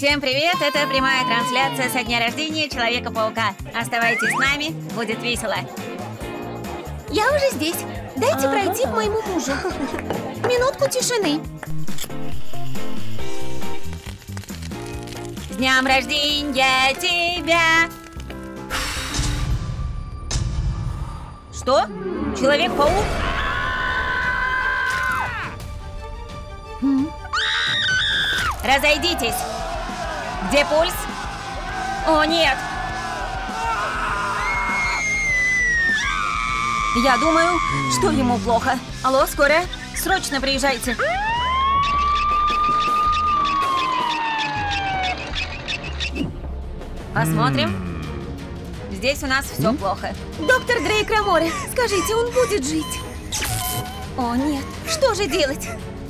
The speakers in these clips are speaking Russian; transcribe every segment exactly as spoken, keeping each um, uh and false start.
Всем привет, это прямая трансляция со дня рождения Человека-паука. Оставайтесь с нами, будет весело. Я уже здесь. Дайте пройти к моему мужу. Минутку тишины. С днем рождения тебя! Что? Человек-паук? Разойдитесь! Где пульс? О, нет! Я думаю, что ему плохо. Алло, скорая? Срочно приезжайте! Посмотрим. Здесь у нас все плохо. Доктор Дрейк Раморе, скажите, он будет жить? О, нет. Что же делать?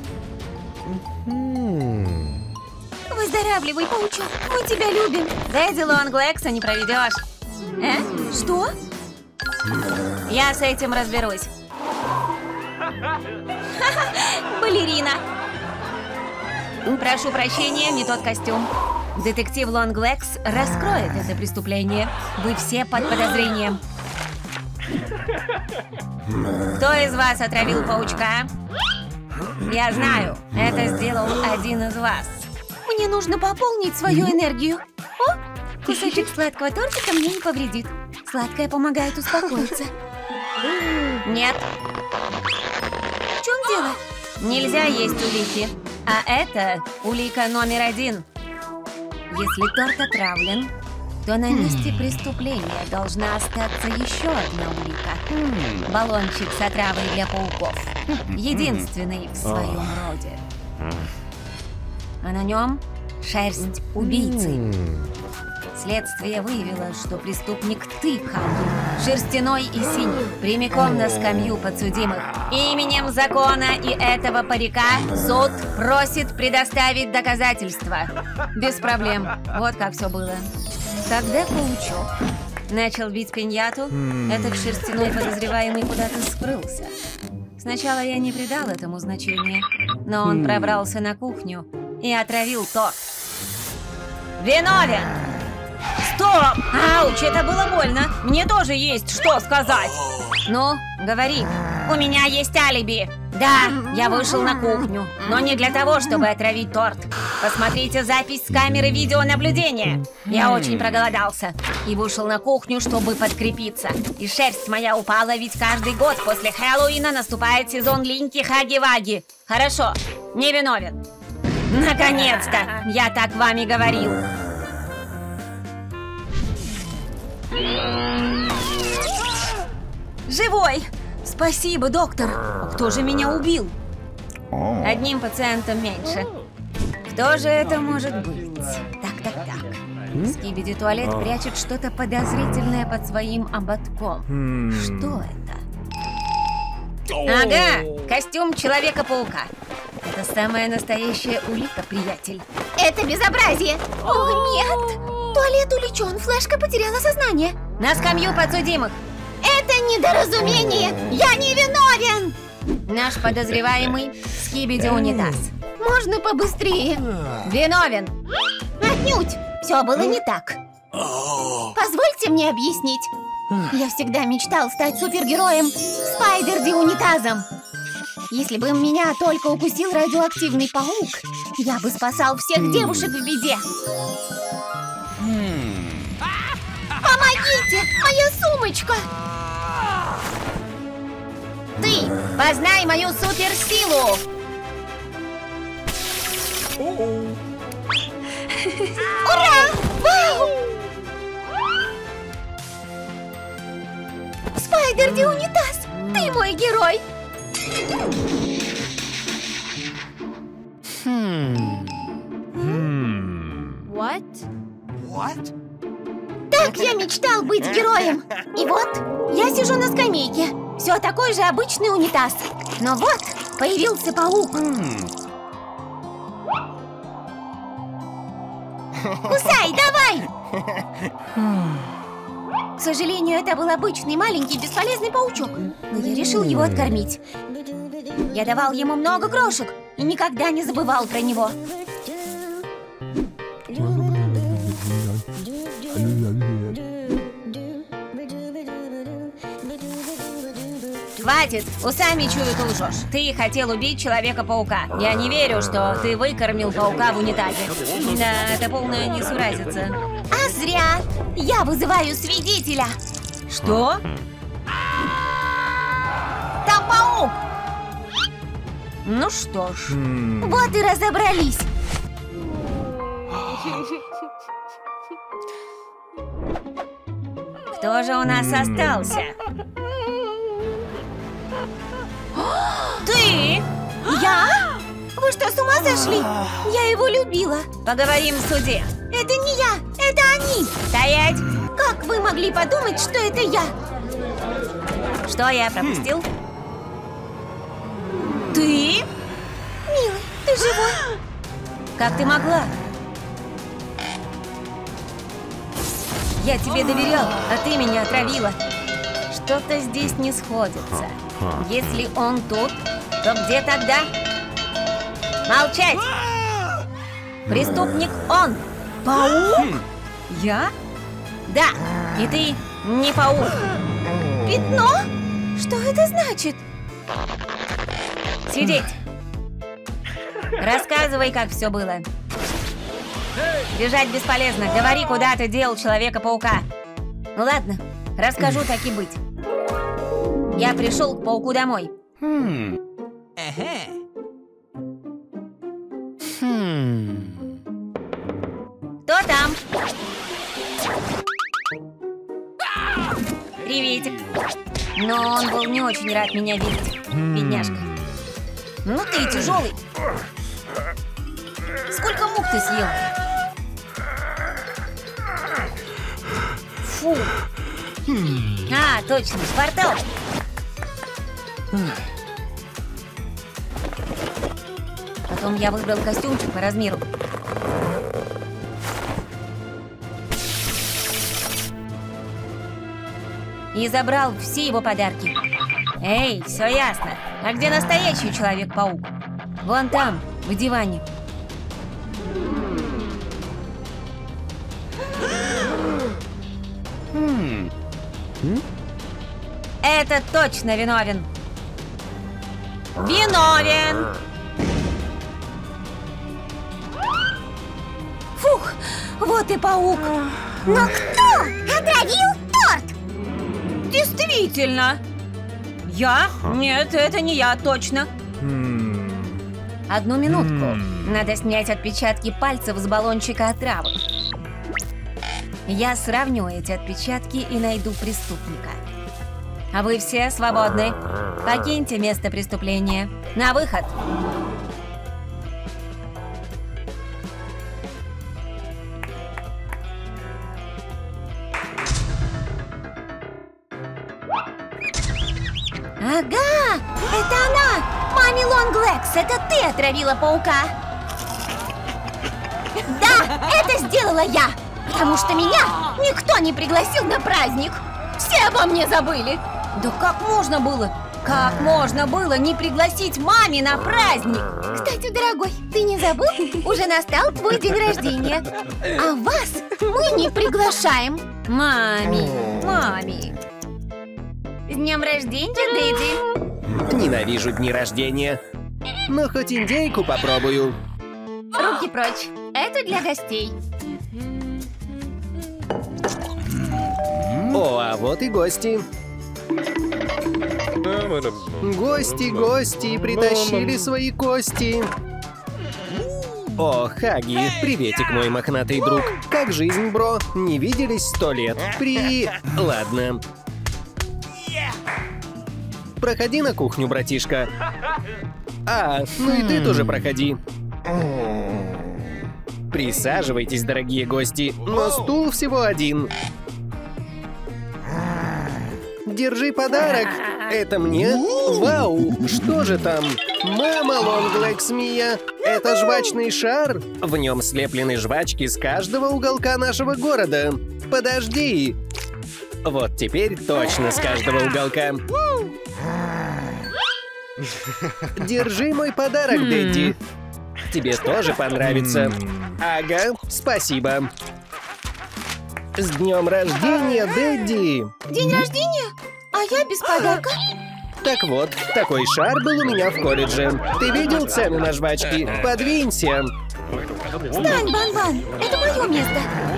Выздоравливай, паучок. Мы тебя любим. Дэдди Лонглекса не проведешь. Э? Что? Я с этим разберусь. Балерина. Прошу прощения, не тот костюм. Детектив Лонглекс раскроет это преступление. Вы все под подозрением. Кто из вас отравил паучка? Я знаю, это сделал один из вас. Мне нужно пополнить свою энергию. О, кусочек сладкого тортика мне не повредит. Сладкое помогает успокоиться. Нет. В чем дело? Нельзя есть улики. А это улика номер один. Если торт отравлен, то на месте преступления должна остаться еще одна улика. Баллончик с отравой для пауков. Единственный в своем роде. А на нем шерсть убийцы. Следствие выявило, что преступник тыкал шерстяной и синий прямиком на скамью подсудимых. Именем закона и этого парика суд просит предоставить доказательства. Без проблем. Вот как все было. Когда паучок начал бить пиньяту, этот шерстяной подозреваемый куда-то скрылся. Сначала я не придал этому значения, но он пробрался на кухню и отравил торт. Виновен! Стоп! Ауч, это было больно. Мне тоже есть что сказать. Ну, говори. У меня есть алиби. Да, я вышел на кухню, но не для того, чтобы отравить торт. Посмотрите запись с камеры видеонаблюдения. Я очень проголодался и вышел на кухню, чтобы подкрепиться. И шерсть моя упала, ведь каждый год после Хэллоуина наступает сезон линьки Хаги-Ваги. Хорошо, не виновен. Наконец-то! Я так вам и говорил. Живой! Спасибо, доктор. Кто же меня убил? Одним пациентом меньше. Кто же это может быть? Так, так, так. Скибиди Туалет прячет что-то подозрительное под своим ободком. Что это? Ага, костюм Человека-паука. Это самая настоящая улика, приятель. Это безобразие! О, нет! Туалет увлечен, флешка потеряла сознание. На скамью подсудимых. Это недоразумение! Я не виновен! Наш подозреваемый Скибиди Унитаз. Можно побыстрее? Виновен. Отнюдь! Все было не так. Позвольте мне объяснить. Я всегда мечтал стать супергероем Спайдерди-унитазом. Если бы меня только укусил радиоактивный паук, я бы спасал всех девушек в беде. Помогите! Моя сумочка! Ты познай мою суперсилу! Ура! Вау! Спайдерди-унитаз! Ты мой герой! What? What? Так я мечтал быть героем. И вот, я сижу на скамейке. Все такой же обычный унитаз. Но вот, появился паук. Кусай, давай! К сожалению, это был обычный маленький бесполезный паучок. Но я решил его откормить. Я давал ему много крошек и никогда не забывал про него. Хватит, усами чую, ты лжешь. Ты хотел убить Человека-паука. Я не верю, что ты выкормил паука в унитазе. Да, это полная несуразица. А зря! Я вызываю свидетеля! Что? Там паук! Ну что ж. Вот и разобрались. Кто же у нас остался? Ты? Я? Вы что, с ума сошли? Я его любила. Поговорим в суде. Это не я, это они. Стоять! Как вы могли подумать, что это я? Что я пропустил? Ты? Милый, ты живой? Как ты могла? Я тебе доверял, а ты меня отравила. Что-то здесь не сходится. Если он тут, то где тогда? Молчать! Преступник он! Паук? Я? Да, и ты не паук. Пятно? Что это значит? Сидеть! Рассказывай, как все было. Бежать бесполезно. Говори, куда ты дел Человека-паука. Ну ладно, расскажу, так и быть. Я пришел к пауку домой. Хм. Хм. Кто там? Приветик. Но он был не очень рад меня видеть, бедняжка. Ну ты тяжелый. Сколько мук ты съел? Фу. А, точно, портал. Потом я выбрал костюмчик по размеру. И забрал все его подарки. Эй, все ясно. А где настоящий Человек-паук? Вон там, в диване. Это точно виновен. Виновен! Фух, вот и паук. Но кто отравил торт? Действительно. Я? Нет, это не я, точно. Одну минутку. Надо снять отпечатки пальцев с баллончика отравы. Я сравню эти отпечатки и найду преступника. А вы все свободны. Покиньте место преступления. На выход. Ага, это она! Мами Лонглекс, это ты отравила паука! Да, это сделала я! Потому что меня никто не пригласил на праздник! Все обо мне забыли! Да как можно было? Как можно было не пригласить маме на праздник? Кстати, дорогой, ты не забыл? Уже настал твой день рождения. А вас мы не приглашаем. Мами, мами. С днем рождения, Дэдди. Ненавижу дни рождения. Но хоть индейку попробую. Руки прочь. Это для гостей. О, а вот и гости. Гости, гости, притащили свои кости. О, Хаги, приветик, мой мохнатый друг. Как жизнь, бро? Не виделись сто лет. При... Ладно. Проходи на кухню, братишка. А, ну и ты тоже проходи. Присаживайтесь, дорогие гости, но стул всего один. Держи подарок. Это мне? Вау, что же там? Мама Лонглекс Мия, это жвачный шар. В нем слеплены жвачки с каждого уголка нашего города. Подожди. Вот теперь точно с каждого уголка. Держи мой подарок, Дэдди. Тебе тоже понравится. Ага, спасибо. С днем рождения, Дэдди! День рождения? А я без подарка? Так вот, такой шар был у меня в колледже. Ты видел цены на жвачки? Подвинься. Встань, Бан-Бан, это мое место.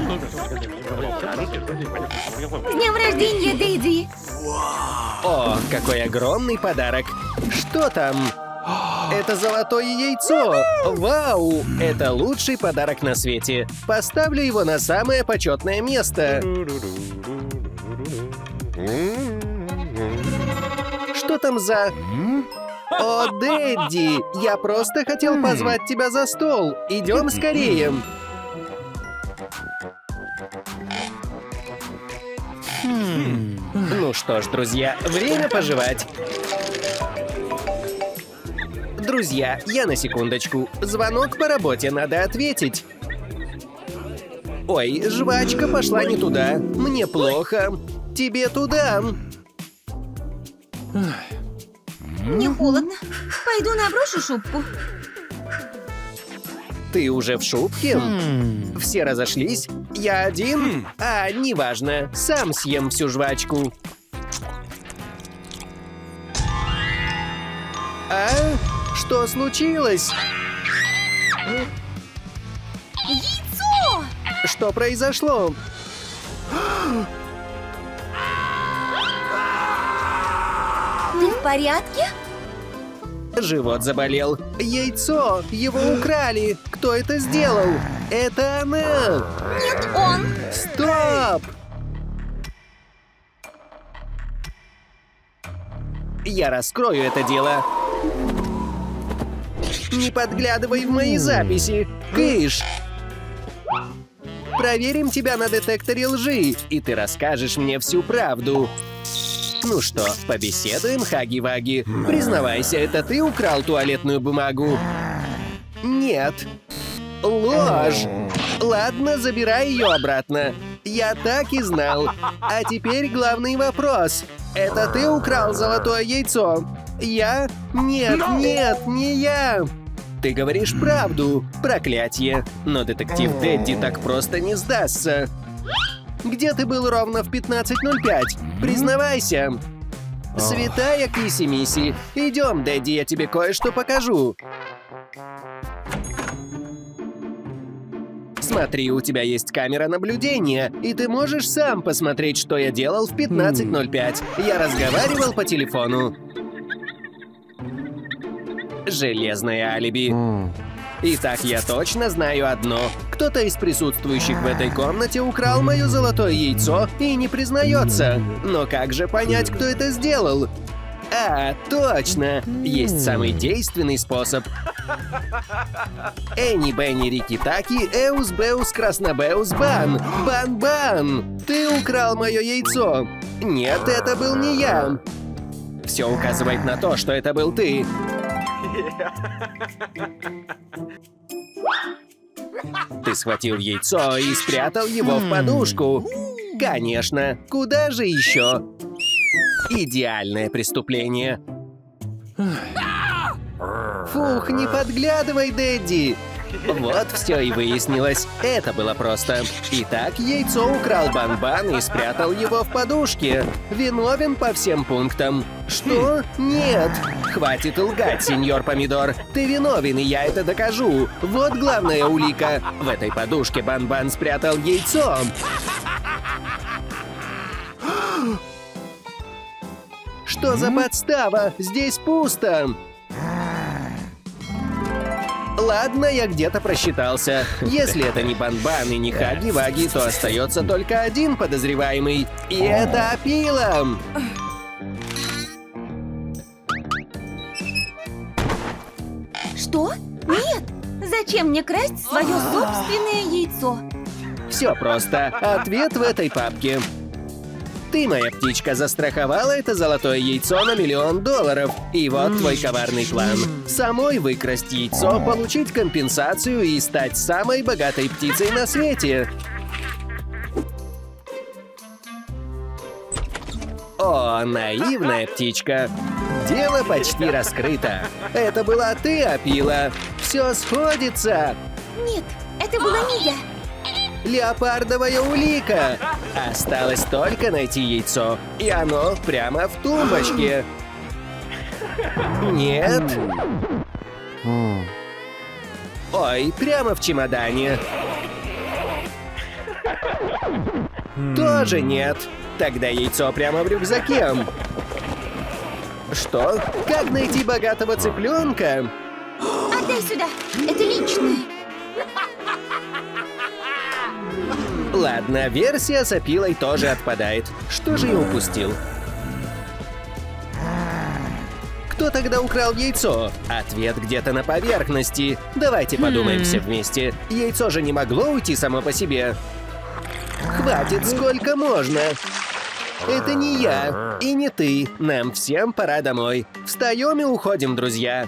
С днем рождения, Дэдди. О, какой огромный подарок. Что там? Это золотое яйцо. Вау, это лучший подарок на свете. Поставлю его на самое почетное место. Что там за... О, Дэдди, я просто хотел позвать тебя за стол. Идем скорее. Ну что ж, друзья, время пожевать. Друзья, я на секундочку. Звонок по работе, надо ответить. Ой, жвачка пошла не туда. Мне плохо. Тебе туда. Мне холодно. Пойду наброшу шубку. Ты уже в шубке? Все разошлись? Я один? А, неважно. Сам съем всю жвачку. А? Что случилось? Яйцо! Что произошло? Ты в порядке? Живот заболел. Яйцо! Его украли! Кто это сделал? Это она! Нет, он! Стоп! Я раскрою это дело. Не подглядывай в мои записи. Кыш! Проверим тебя на детекторе лжи, и ты расскажешь мне всю правду. Ну что, побеседуем, Хаги-Ваги? Признавайся, это ты украл туалетную бумагу? Нет. Ложь. Ладно, забирай ее обратно. Я так и знал. А теперь главный вопрос. Это ты украл золотое яйцо? Я? Нет, нет, не я. Ты говоришь правду. Проклятье. Но детектив Дэдди так просто не сдастся. Где ты был ровно в пятнадцать ноль пять? Признавайся. Святая Киси-Миси. Идем, Дэдди, я тебе кое-что покажу. Смотри, у тебя есть камера наблюдения, и ты можешь сам посмотреть, что я делал в пятнадцать ноль пять. Я разговаривал по телефону. Железное алиби. Итак, я точно знаю одно. Кто-то из присутствующих в этой комнате украл мое золотое яйцо и не признается. Но как же понять, кто это сделал? А, точно! Есть самый действенный способ. Эни Бенни Рики-Таки, Эус Беус Краснобеус Бан. Бан-бан! Ты украл мое яйцо. Нет, это был не я. Все указывает на то, что это был ты. Ты схватил яйцо и спрятал его в подушку. Конечно, куда же еще? Идеальное преступление. Фух, не подглядывай, Дэдди. Вот все и выяснилось. Это было просто. Итак, яйцо украл Бан-Бан и спрятал его в подушке. Виновен по всем пунктам. Что? Нет. Хватит лгать, сеньор Помидор. Ты виновен, и я это докажу. Вот главная улика. В этой подушке Бан-Бан спрятал яйцо. Что за подстава? Здесь пусто. Ладно, я где-то просчитался. Если это не Бан-Бан и не Хаги-Ваги, то остается только один подозреваемый. И это Апила. Что? Нет! Зачем мне красть свое собственное яйцо? Все просто. Ответ в этой папке. Ты, моя птичка, застраховала это золотое яйцо на миллион долларов. И вот твой коварный план. Самой выкрасть яйцо, получить компенсацию и стать самой богатой птицей на свете. О, наивная птичка. Дело почти раскрыто. Это была ты, Апила. Все сходится. Нет, это была не я. Леопардовая улика. Осталось только найти яйцо. И оно прямо в тумбочке. Нет. Ой, прямо в чемодане. Тоже нет. Тогда яйцо прямо в рюкзаке. Что? Как найти богатого цыпленка? Отдай сюда. Это личное. Ладно, версия с опилой тоже отпадает. Что же я упустил? Кто тогда украл яйцо? Ответ где-то на поверхности. Давайте подумаем все вместе. Яйцо же не могло уйти само по себе. Хватит, сколько можно. Это не я и не ты. Нам всем пора домой. Встаем и уходим, друзья.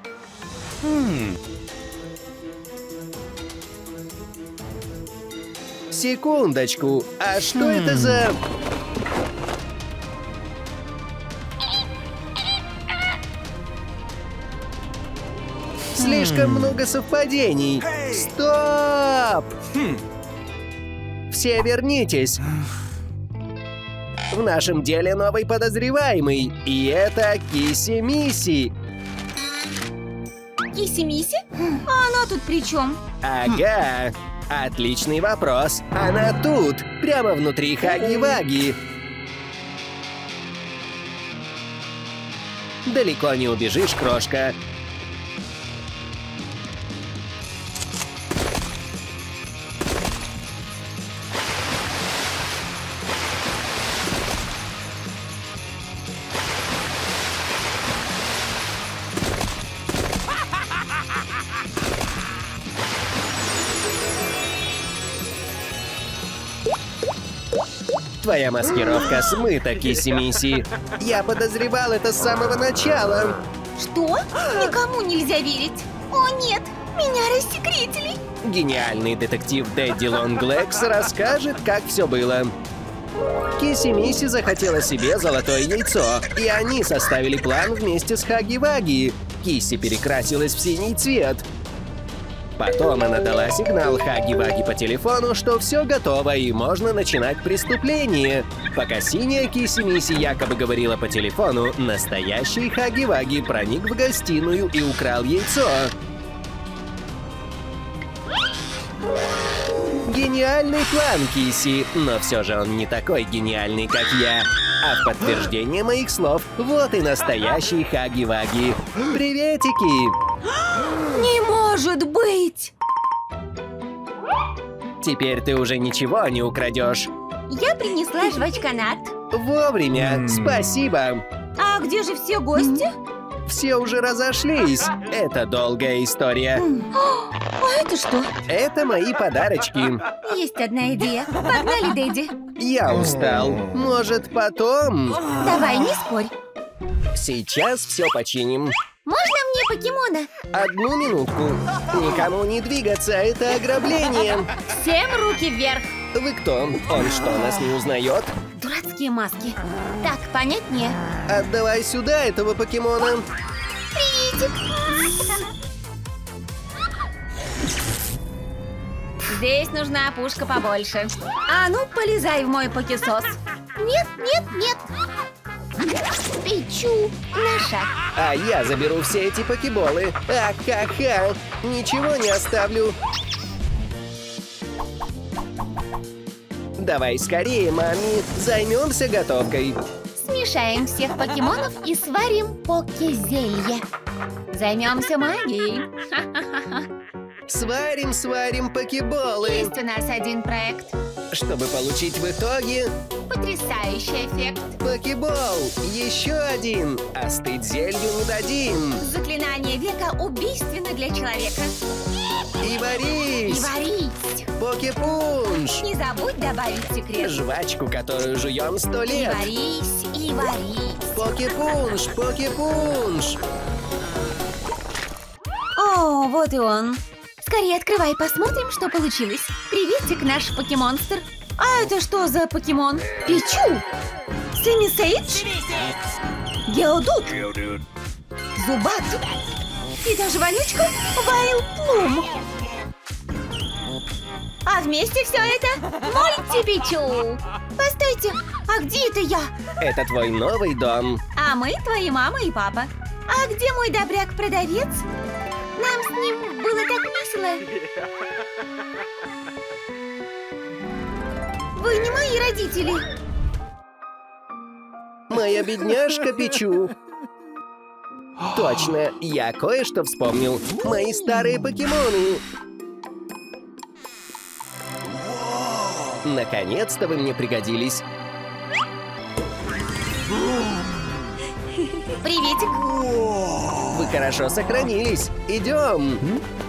Секундочку. А что это за... Слишком много совпадений. Стоп! Все вернитесь. В нашем деле новый подозреваемый. И это Киси-Миси. Киси-Миси? А она тут при чем? Ага. Отличный вопрос. Она тут, прямо внутри Хаги-Ваги. Далеко не убежишь, крошка. Твоя маскировка смыта, Киси-Миси. Я подозревал это с самого начала. Что? Никому нельзя верить. О нет, меня рассекретили. Гениальный детектив Дэдди Лонглегс расскажет, как все было. Киси-Миси захотела себе золотое яйцо, и они составили план вместе с Хаги-Ваги. Киси перекрасилась в синий цвет. Потом она дала сигнал Хаги-Ваги по телефону, что все готово и можно начинать преступление. Пока синяя Киси-Миси якобы говорила по телефону, настоящий Хаги-Ваги проник в гостиную и украл яйцо. Гениальный план, Киси, но все же он не такой гениальный, как я. А в подтверждение моих слов, вот и настоящий Хаги-Ваги. Приветики! Не может быть! Теперь ты уже ничего не украдешь. Я принесла жвачканат. Вовремя, спасибо. А где же все гости? Все уже разошлись. Это долгая история. А это что? Это мои подарочки. Есть одна идея. Погнали, Дэдди. Я устал. Может, потом? Давай, не спорь. Сейчас все починим. Можно мне покемона? Одну минутку. Никому не двигаться, это ограбление. Всем руки вверх. Вы кто? Он что, нас не узнает? Дурацкие маски. Так, понятнее? Отдавай сюда этого покемона. Приветик. Здесь нужна пушка побольше. А ну, полезай в мой покесос. Нет, нет, нет. Пичу на шаг. А я заберу все эти покеболы. А-ха-ха. Ничего не оставлю. Давай скорее, мами. Займемся готовкой. Смешаем всех покемонов и сварим поке-зелье. Займемся магией. Сварим, сварим покеболы. Есть у нас один проект. Чтобы получить в итоге Потрясающий эффект. покебол. Еще один. Остыть зелью не дадим. Заклинание века убийственно для человека. И И варись. варить. Покепунш. Не забудь добавить секрет. Жвачку, которую жуем сто И лет. варись, и варись. Покепунш, покепунш. О, вот и он. Скорее открывай, посмотрим, что получилось. Приветик, наш покемонстр. А это что за покемон? Пичу. Семисейдж. Геодут. Зубат. И даже вонючка Вайлплум. А вместе все это мультипичу. Постойте, а где это я? Это твой новый дом. А мы твои мама и папа. А где мой добряк-продавец? Нам с ним было так весело. Вы не мои родители. Моя бедняжка Пичу. Точно, я кое-что вспомнил. Мои старые покемоны. Наконец-то вы мне пригодились. Приветик. Вы хорошо сохранились. Идем.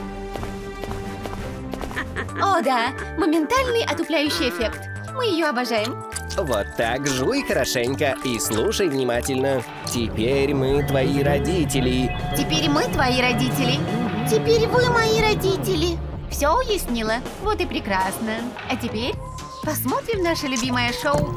О, да, моментальный отупляющий эффект. Мы ее обожаем. Вот так, жуй хорошенько и слушай внимательно. Теперь мы твои родители. Теперь мы твои родители. Теперь вы мои родители. Все уяснила? Вот и прекрасно. А теперь посмотрим наше любимое шоу.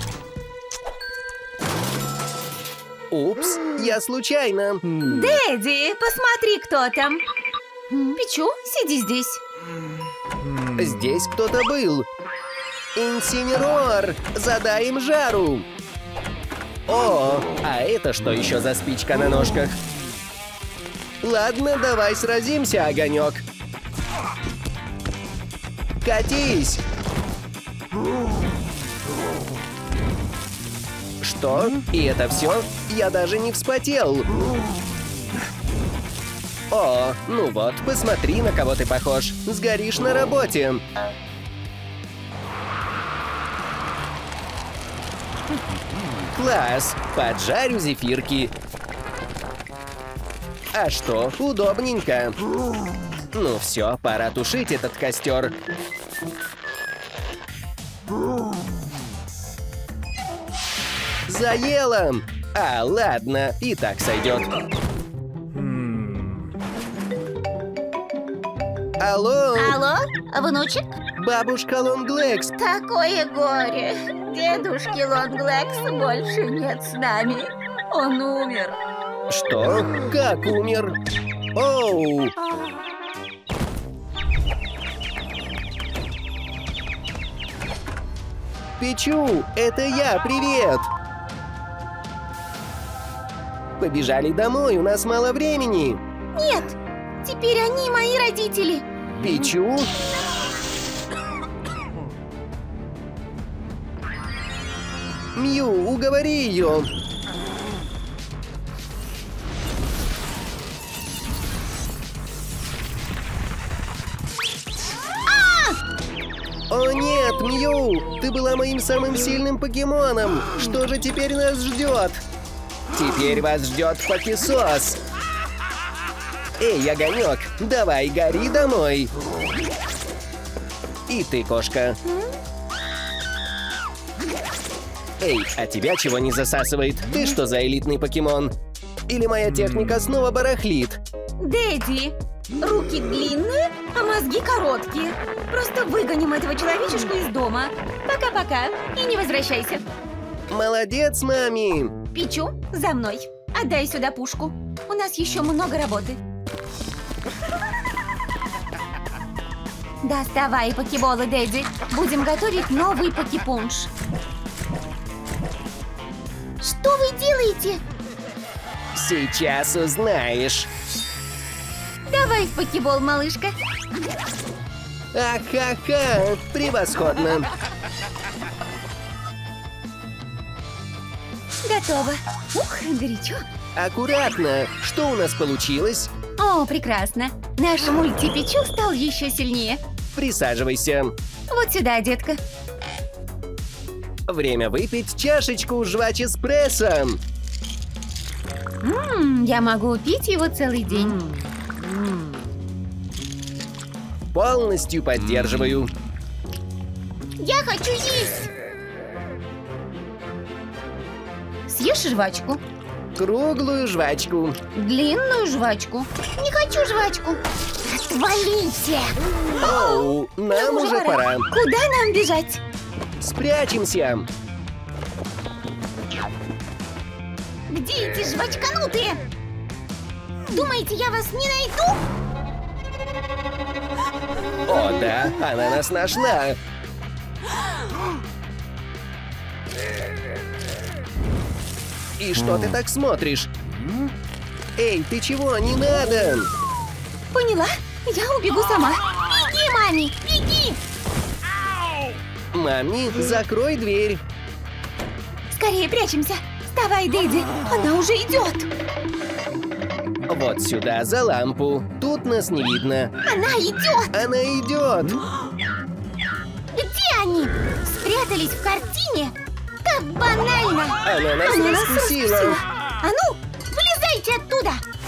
Упс, я случайно. Дэдди, посмотри, кто там. Пичу, сиди здесь. Здесь кто-то был. Инсинерор, задай им жару. О, а это что еще за спичка на ножках? Ладно, давай сразимся, огонек. Катись. Что? И это все? Я даже не вспотел. О, ну вот, посмотри, на кого ты похож. Сгоришь на работе. Класс! Поджарю зефирки. А что, удобненько. Ну все, пора тушить этот костер. Заело! А, ладно, и так сойдет. Алло! Алло, внучек? Бабушка Лонглекс. Такое горе. Дедушки Лонглекс больше нет с нами. Он умер. Что? Как умер? Оу! Пичу, это я, привет! Побежали домой, у нас мало времени. Нет, теперь они мои родители. Пичу? Мью, уговори ее. О нет, Мью! Ты была моим самым сильным покемоном! Что же теперь нас ждет? Теперь вас ждет покесос! Эй, огонек, давай, гори домой! И ты, кошка. Эй, а тебя чего не засасывает? Ты что за элитный покемон? Или моя техника снова барахлит? Дэдди, руки длинные, а мозги короткие. Просто выгоним этого человечешку из дома. Пока-пока и не возвращайся. Молодец, мами! Пичу, за мной. Отдай сюда пушку. У нас еще много работы. Доставай покеболы, Дэдди. Будем готовить новый покепунш. Что вы делаете? Сейчас узнаешь. Давай в покебол, малышка. Ахаха, превосходно. Готово. Ух, горячо. Аккуратно. Что у нас получилось? О, прекрасно. Наш мультипичу стал еще сильнее. Присаживайся. Вот сюда, детка. Время выпить чашечку жвач-эспрессо. Ммм, я могу пить его целый день. Полностью поддерживаю. Я хочу есть. Съешь жвачку? Круглую жвачку. Длинную жвачку? Не хочу жвачку. Отвалите. Оу, нам уже пора. Куда нам бежать? Спрячемся. Где эти жвачканутые? Думаете, я вас не найду? О, да, она нас нашла. И что ты так смотришь? Эй, ты чего? Не надо! Поняла? Я убегу сама. Беги, Мами, беги! Мами, закрой дверь. Скорее прячемся. Вставай, Дэдди, она уже идет. Вот сюда, за лампу. Тут нас не видно. Она идет. Она идет. Где они? Спрятались в картине? Как банально. Она нас Она нас раскусила. раскусила. А ну, вылезайте оттуда.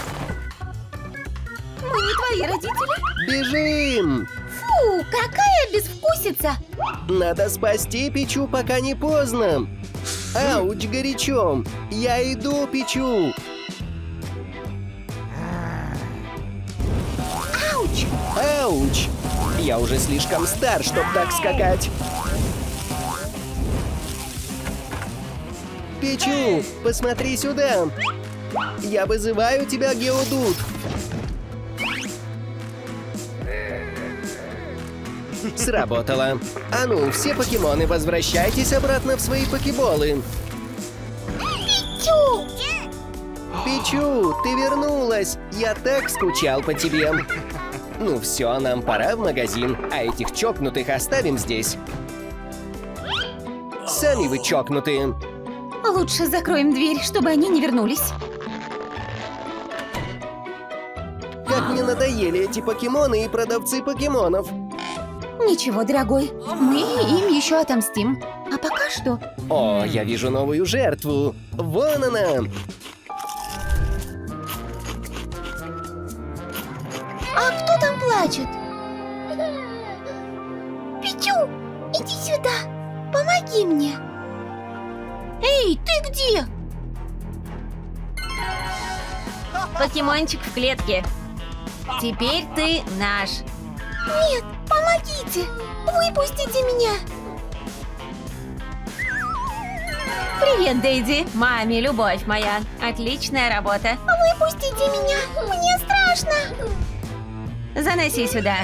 Мы не твои родители. Бежим! Фу, какая безвкусица. Надо спасти Пичу, пока не поздно. Ауч, горячо. Я иду, Пичу. Ауч. Ауч. Я уже слишком стар, чтобы так скакать. Пичу, посмотри сюда. Я вызываю тебя, Геодут. Сработало. А ну, все покемоны, возвращайтесь обратно в свои покеболы. Пичу. Пичу, ты вернулась. Я так скучал по тебе. Ну все, нам пора в магазин, а этих чокнутых оставим здесь. Сами вы чокнутые. Лучше закроем дверь, чтобы они не вернулись. Как мне надоели эти покемоны и продавцы покемонов. Ничего, дорогой, мы им еще отомстим. А пока что... О, я вижу новую жертву. Вон она. А кто там плачет? Пичу, иди сюда. Помоги мне. Эй, ты где? Покемончик в клетке. Теперь ты наш. Нет, помогите. Выпустите меня. Привет, Дэдди. Маме, любовь моя. Отличная работа. Выпустите меня. Мне страшно. Заноси сюда.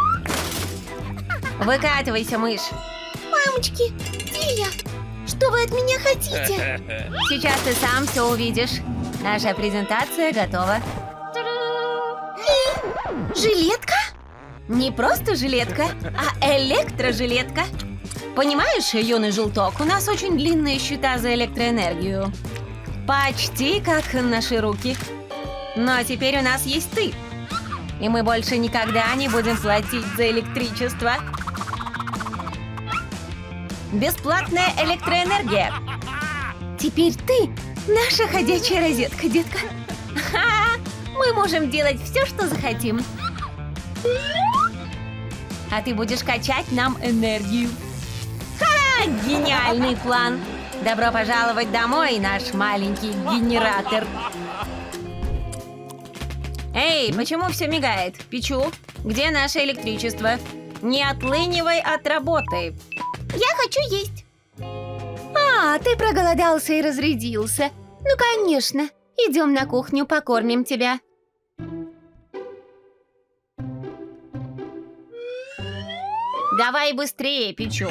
Выкатывайся, мышь. Мамочки, где я? Что вы от меня хотите? Сейчас ты сам все увидишь. Наша презентация готова. Жилетка? Не просто жилетка, а электрожилетка. Понимаешь, юный желток, у нас очень длинные счета за электроэнергию. Почти как наши руки. Но теперь у нас есть ты. И мы больше никогда не будем платить за электричество. Бесплатная электроэнергия. Теперь ты наша ходячая розетка, детка. Ха! Мы можем делать все, что захотим. А ты будешь качать нам энергию. Ха! Гениальный план! Добро пожаловать домой, наш маленький генератор. Эй, почему все мигает? Пичу, где наше электричество? Не отлынивай от работы. Я хочу есть. А, ты проголодался и разрядился. Ну, конечно. Идем на кухню, покормим тебя. Давай быстрее, Пичу.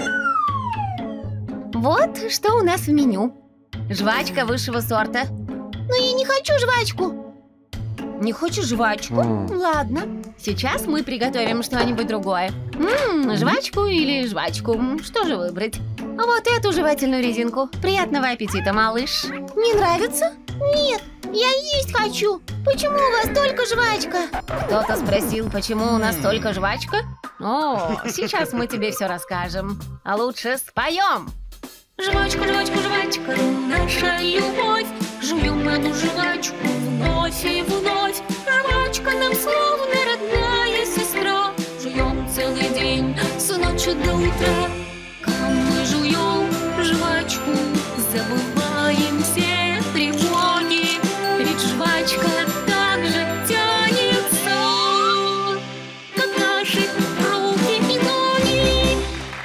Вот что у нас в меню. Жвачка высшего сорта. Но я не хочу жвачку. Не хочешь жвачку? Ладно. Сейчас мы приготовим что-нибудь другое. Ммм, жвачку или жвачку? Что же выбрать? Вот эту жевательную резинку. Приятного аппетита, малыш. Не нравится? Нет, я есть хочу. Почему у вас только жвачка? Кто-то спросил, почему у нас только жвачка? О, сейчас мы тебе все расскажем. А лучше споем. Жвачка, жвачка, жвачка, наша любовь. Жуем эту жвачку вновь и вновь. Жвачка нам словно родная сестра. Жуем целый день, с ночи до утра. Когда мы жуем жвачку, забываем все тревоги. Ведь жвачка так же тянется, как наши руки и ноги.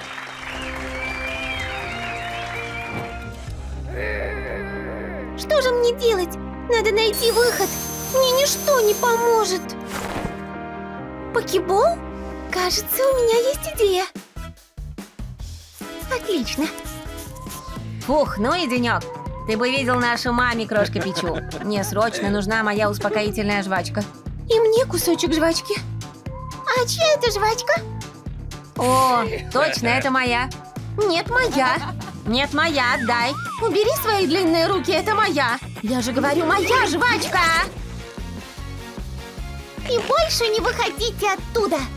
Что же мне делать? Надо найти выход. Мне ничто не поможет. Покебол? Кажется, у меня есть идея. Отлично. Фух, ну и денек. Ты бы видел нашу маме, крошка Пичу. Мне срочно нужна моя успокоительная жвачка. И мне кусочек жвачки. А чья это жвачка? О, точно, это моя. Нет, моя. Нет, моя, отдай. Убери свои длинные руки, это моя. Я же говорю, моя жвачка. И больше не выходите оттуда.